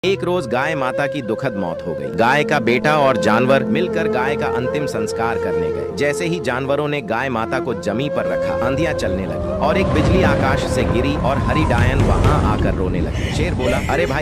एक रोज गाय माता की दुखद मौत हो गई। गाय का बेटा और जानवर मिलकर गाय का अंतिम संस्कार करने गए। जैसे ही जानवरों ने गाय माता को जमी पर रखा, आंधियां चलने लगी और एक बिजली आकाश से गिरी और हरि डायन वहां आकर रोने लगे। शेर बोला, अरे भाई